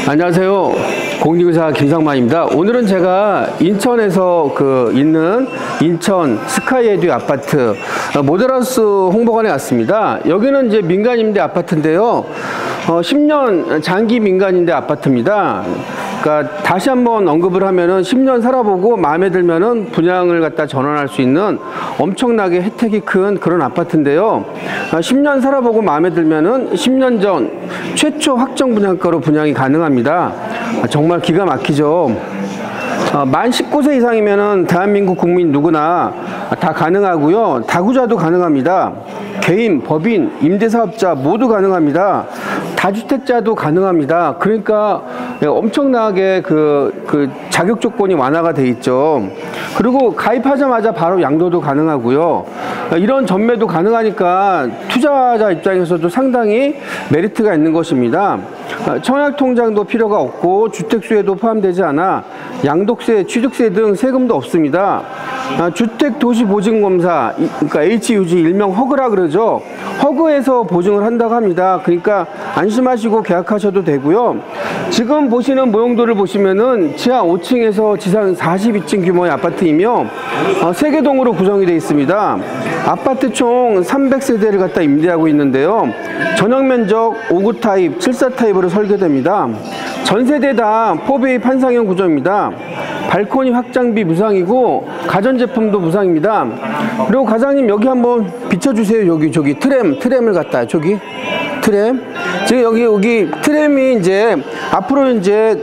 안녕하세요. 공인중개사 김상만입니다. 오늘은 제가 인천에서 있는 인천 스카이에듀 아파트 모델하우스 홍보관에 왔습니다. 여기는 이제 민간임대 아파트인데요. 10년 장기 민간임대 아파트입니다. 그러니까 다시 한번 언급을 하면은 10년 살아보고 마음에 들면은 분양을 갖다 전환할 수 있는 엄청나게 혜택이 큰 그런 아파트인데요. 10년 살아보고 마음에 들면은 10년 전 최초 확정 분양가로 분양이 가능합니다. 정말 기가 막히죠. 만 19세 이상이면은 대한민국 국민 누구나 다 가능하고요. 다구자도 가능합니다. 개인, 법인, 임대사업자 모두 가능합니다. 다주택자도 가능합니다. 그러니까 엄청나게 자격 조건이 완화가 돼 있죠. 그리고 가입하자마자 바로 양도도 가능하고요. 이런 전매도 가능하니까 투자자 입장에서도 상당히 메리트가 있는 것입니다. 청약통장도 필요가 없고 주택수에도 포함되지 않아 양도세, 취득세 등 세금도 없습니다. 주택도시보증검사, 그러니까 HUG 일명 허그라 그러죠. 허그에서 보증을 한다고 합니다. 그러니까 안심하시고 계약하셔도 되고요. 지금 보시는 모형도를 보시면은 지하 5층에서 지상 42층 규모의 아파트이며 3개동으로 구성이 되어 있습니다. 아파트 총 300세대를 갖다 임대하고 있는데요. 전용 면적 5구 타입, 7사 타입으로 설계됩니다. 전 세대 다 4베이 판상형 구조입니다. 발코니 확장비 무상이고 가전제품도 무상입니다. 그리고 과장님 여기 한번 비춰주세요. 저기 트램을 갖다 저기 트램. 지금 여기 트램이 이제 앞으로 이제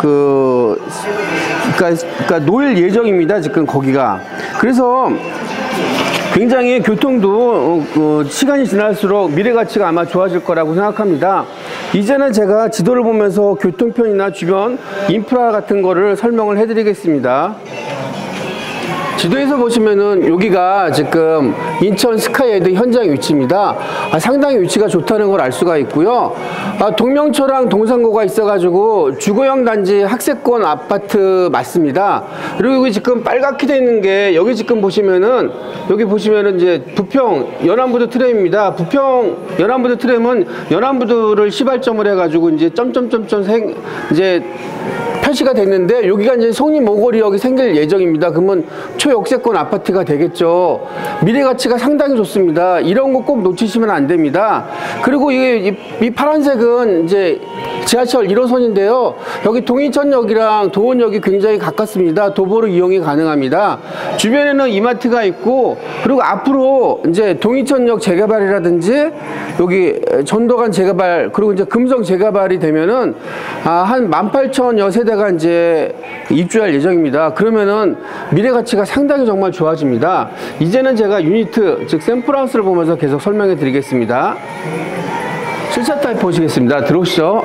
그러니까 놓일 예정입니다. 지금 거기가. 그래서 굉장히 교통도 시간이 지날수록 미래 가치가 아마 좋아질 거라고 생각합니다. 이제는 제가 지도를 보면서 교통편이나 주변 인프라 같은 거를 설명을 해드리겠습니다. 지도에서 보시면은 여기가 지금 인천 스카이에듀 현장 위치입니다. 상당히 위치가 좋다는 걸 알 수가 있고요. 동명초랑 동산고가 있어가지고 주거형 단지 학세권 아파트 맞습니다. 그리고 여기 지금 빨갛게 되어 있는 게 여기 지금 보시면은 이제 부평 연안부두 트램입니다. 부평 연안부두 트램은 연안부두를 시발점을 해가지고 이제 이제 표시가 됐는데 여기가 이제 송립모거리역이 생길 예정입니다. 그러면 초역세권 아파트가 되겠죠. 미래 가치가 상당히 좋습니다. 이런 거 꼭 놓치시면 안 됩니다. 그리고 이 파란색은 이제 지하철 1호선인데요. 여기 동인천역이랑 도원역이 굉장히 가깝습니다. 도보로 이용이 가능합니다. 주변에는 이마트가 있고 그리고 앞으로 이제 동인천역 재개발이라든지 여기 전도간 재개발 그리고 이제 금성 재개발이 되면은 한 18,000여 세대가 이제 입주할 예정입니다. 그러면은 미래 가치가 상당히 정말 좋아집니다. 이제는 제가 유니트 즉 샘플하우스를 보면서 계속 설명해 드리겠습니다. 7사 타입 보시겠습니다. 들어오시죠.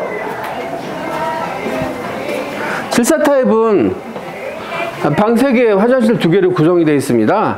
7사 타입은 방 3개, 화장실 2개로 구성이 되어 있습니다.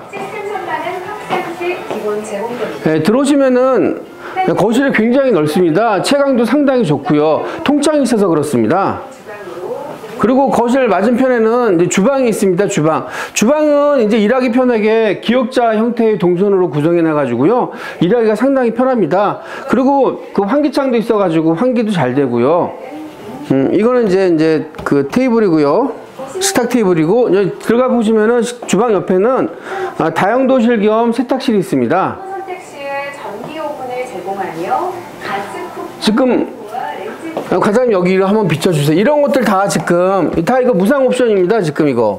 네, 들어오시면은 거실이 굉장히 넓습니다. 채광도 상당히 좋고요. 통창이 있어서 그렇습니다. 그리고 거실 맞은편에는 이제 주방이 있습니다. 주방은 이제 일하기 편하게 기역자 형태의 동선으로 구성해 놔가지고요. 일하기가 상당히 편합니다. 그리고 환기창도 있어가지고 환기도 잘 되고요. 이거는 이제 테이블이고요. 식탁 테이블이고 여기 들어가 보시면은 주방 옆에는 다용도실 겸 세탁실이 있습니다. 선택 시에 전기 오븐을 제공하며 지금 과장님 여기 한번 비춰주세요. 이런 것들 다 지금 다 이거 무상 옵션입니다. 지금 이거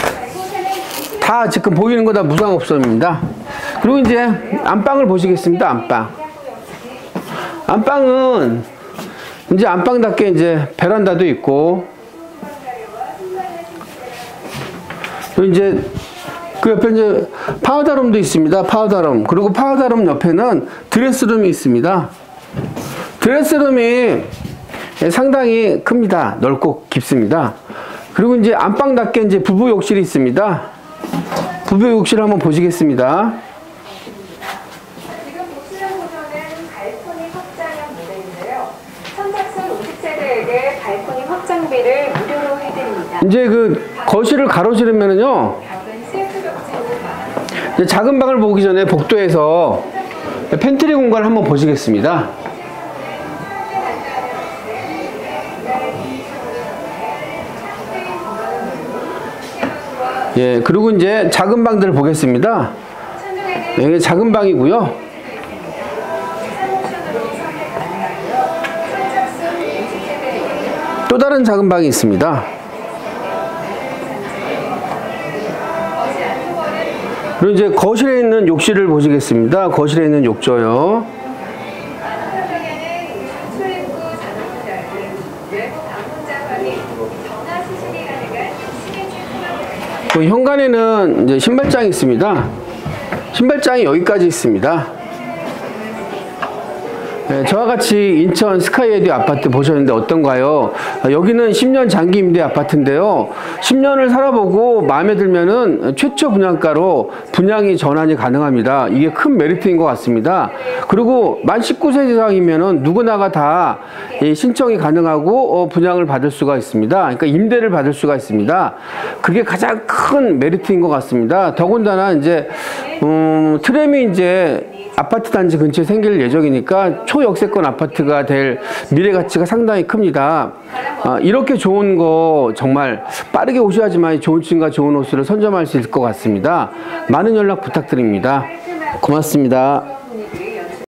다 지금 보이는 거 다 무상 옵션입니다. 그리고 이제 안방을 보시겠습니다. 안방은 이제 안방답게 이제 베란다도 있고 그리고 이제 그 옆에 이제 파우더룸도 있습니다. 파우더룸. 그리고 파우더룸 옆에는 드레스룸이 있습니다. 드레스룸이 상당히 큽니다. 넓고 깊습니다. 그리고 이제 안방답게 이제 부부 욕실이 있습니다. 부부 욕실 한번 보시겠습니다. 지금 보시는 구조는 발코니 확장형 모델인데요. 선착순 50세대에게 발코니 확장비를 무료로 해드립니다. 이제 거실을 가로지르면은요. 이제 작은 방을 보기 전에 복도에서 팬트리 공간을 한번 보시겠습니다. 예, 그리고 이제 작은 방들을 보겠습니다. 예, 작은 방이고요. 또 다른 작은 방이 있습니다. 그리고 이제 거실에 있는 욕실을 보시겠습니다. 거실에 있는 욕조요. 그 현관에는 이제 신발장이 있습니다. 신발장이 여기까지 있습니다. 네, 저와 같이 인천 스카이에듀 아파트 보셨는데 어떤가요? 여기는 10년 장기 임대 아파트인데요. 10년을 살아보고 마음에 들면은 최초 분양가로 분양이 전환이 가능합니다. 이게 큰 메리트인 것 같습니다. 그리고 만 19세 이상이면은 누구나가 다 신청이 가능하고 분양을 받을 수가 있습니다. 그러니까 임대를 받을 수가 있습니다. 그게 가장 큰 메리트인 것 같습니다. 더군다나 이제 트램이 이제 아파트 단지 근처에 생길 예정이니까 초역세권 아파트가 될 미래 가치가 상당히 큽니다. 이렇게 좋은 거 정말 빠르게 오셔야지만 좋은 층과 좋은 호수를 선점할 수 있을 것 같습니다. 많은 연락 부탁드립니다. 고맙습니다.